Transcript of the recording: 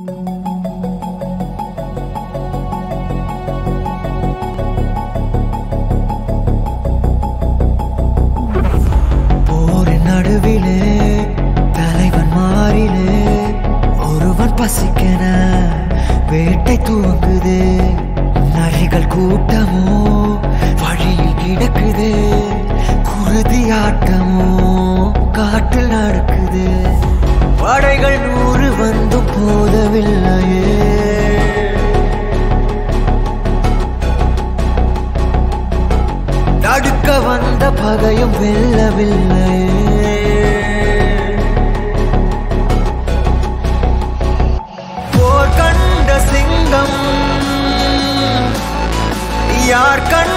போரின் நடுவிலே தலைவன் மாறிலே ஒருவன் பசிக்கென வேட்டை துவங்குது. நரிகள் கூட்டமோ வழியில் கிடக்குது. குருதி ஆட்டமோ காட்டில் நடக்குது. படைகள் 100 வந்தும் போதவில்லையே. தடுக்க வந்த பகையும் வெல்லவில்லையே. போர் கண்ட சிங்கம் யார் கண்ட